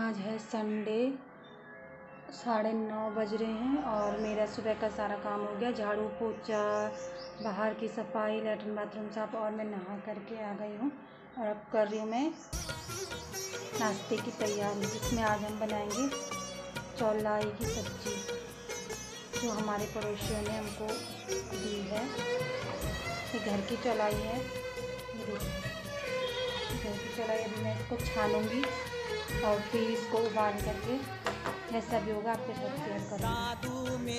आज है संडे, 9:30 बज रहे हैं और मेरा सुबह का सारा काम हो गया। झाड़ू पोछा, बाहर की सफाई, लैट्रिन बाथरूम साफ, और मैं नहा करके आ गई हूँ और अब कर रही हूँ मैं नाश्ते की तैयारी, जिसमें आज हम बनाएंगे चौलाई की सब्ज़ी जो हमारे पड़ोसियों ने हमको दी है। ये घर की चौलाई है, ये देखिए घर की चौलाई। अभी मैं इसको छानूंगी और फिर इसको उबाल करके जैसा भी होगा आपके साथ शेयर करूँगी।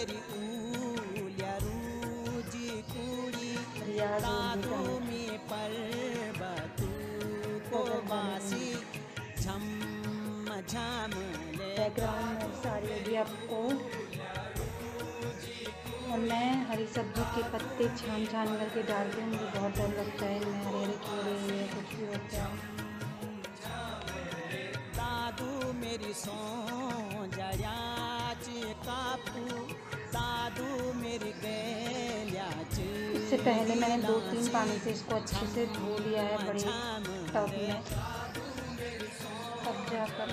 बैकग्राउंड में सारी होगी आपको। और मैं हरी सब्जी के पत्ते छान करके डालती हूँ। मुझे बहुत डर लगता है मैं हरे कीड़े या कुछ भी होता है। इससे पहले मैंने 2-3 पानी से इसको अच्छे से धो लिया है बड़े टब में, तब जाकर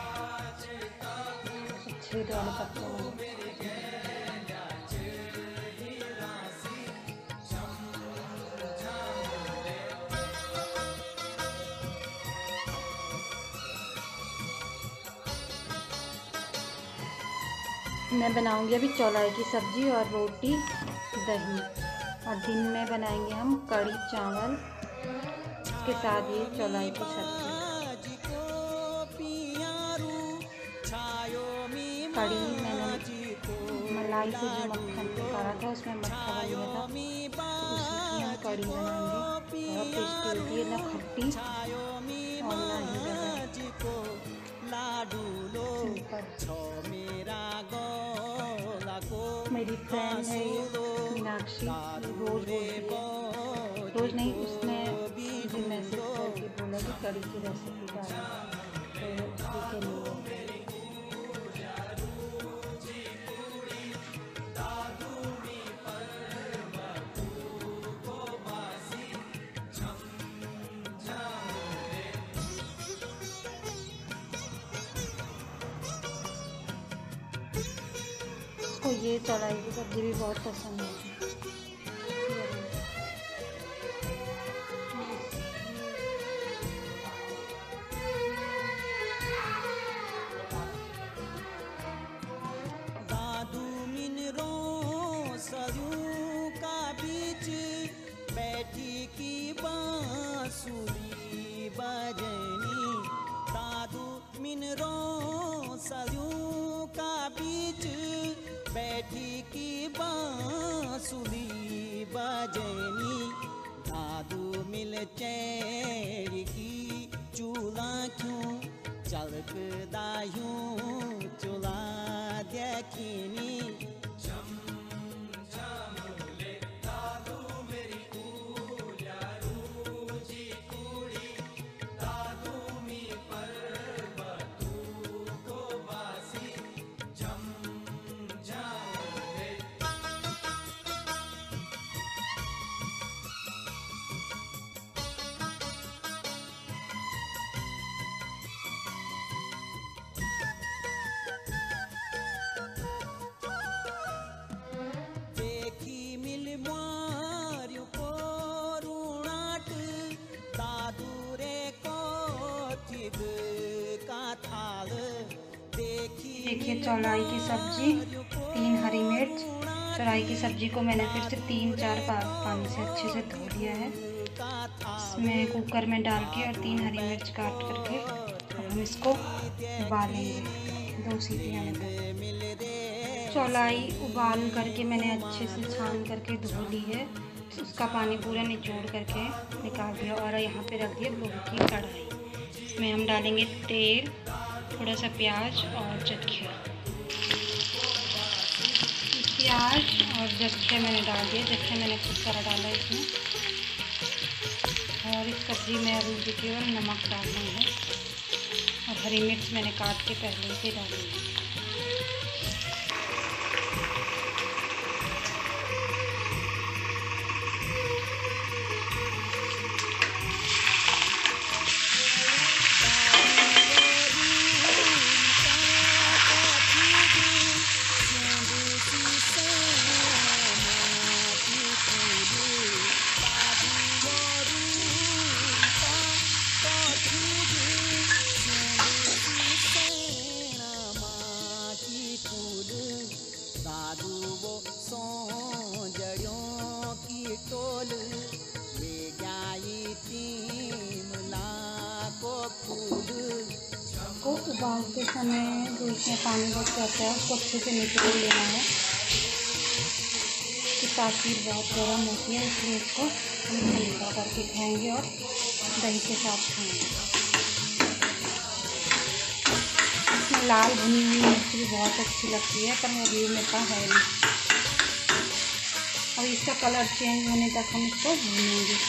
छेद वाले पत्ते में। मैं बनाऊंगी अभी चौलाई की सब्ज़ी और रोटी दही, और दिन में बनाएंगे हम कढ़ी चावल के साथ ये चौलाई की सब्ज़ी। कढ़ी मैंने मलाई से जो मक्खन निकाला था उसमें मक्खन बन गया था, उसी की हम कढ़ी बनाएंगे। बहुत टेस्टी होती है, ना खट्टी और ना ही मेरी फ्रेंड है मीनाक्षी, रोज़ नहीं, उसने मुझे मैसेज करके बोला कि कढ़ी की रेसिपी डालना, तो उसी के लिए। इसको ये चौलाई की सब्ज़ी भी बहुत पसंद है। बैठी की बांसुरी बजनी, दादू मिल चैरी की चूल्हा क्यों चलकदा यूं चूल्हा देखनी। देखिए चौलाई की सब्ज़ी, 3 हरी मिर्च। चौलाई की सब्ज़ी को मैंने फिर से 3-4 पानी से अच्छे से धो लिया है। इसमें कुकर में डाल के और 3 हरी मिर्च काट करके अब हम इसको उबालेंगे 2 सीटी आने तक। चौलाई उबाल करके मैंने अच्छे से छान करके धो ली है, उसका पानी पूरा निचोड़ करके निकाल दिया और यहाँ पे रख दिया लोहे की कढ़ाई। इसमें हम डालेंगे तेल, थोड़ा सा प्याज और जख्या। प्याज और जख्या मैंने डाल दिया, जख्या मैंने खूब सारा डाला इसमें। और इस सब्ज़ी में अभी मुझे केवल नमक डालना है और हरी मिर्च मैंने काट के पहले से डाली है। साधु वो सोंजड़ियों की टोल ले जाई 3 लाख फूल। को उबालते समय जो इसमें पानी बच जाता है उसको अच्छे से निचोड़ लेना है। इसकी तासीर बहुत गर्म होती है, इसलिए इसको हम ठंडा करके खाएंगे और दही के साथ खाएंगे। इसमें लाल भुनी हुई मिर्च भी बहुत अच्छी लगती है, पर वो भी मेरे पास है नहीं। अब इसका कलर चेंज होने तक हम इसको भूनेंगे।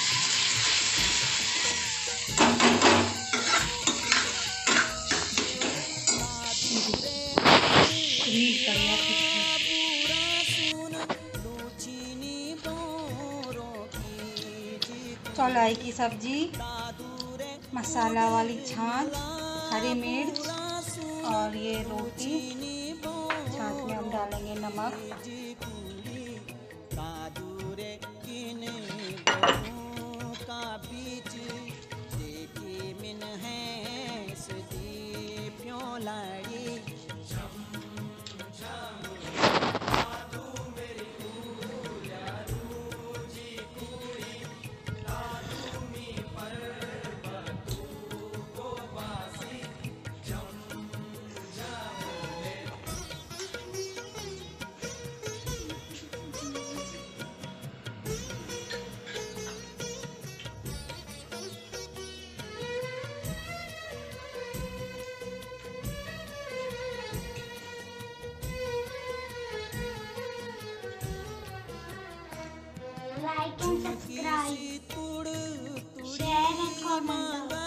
चौलाई की सब्जी, मसाला वाली छाछ, हरी मिर्च और ये रोटी। छाछ में हम डालेंगे नमक। Like and subscribe, share and comment.